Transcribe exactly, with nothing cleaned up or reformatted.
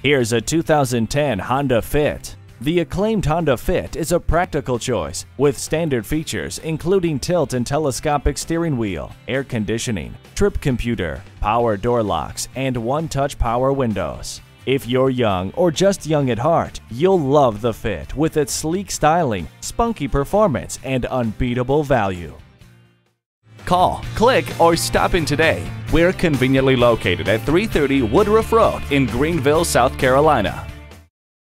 Here's a two thousand ten Honda Fit. The acclaimed Honda Fit is a practical choice with standard features including tilt and telescopic steering wheel, air conditioning, trip computer, power door locks, and one-touch power windows. If you're young or just young at heart, you'll love the Fit with its sleek styling, spunky performance, and unbeatable value. Call, click, or stop in today. We're conveniently located at three thirty Woodruff Road in Greenville, South Carolina.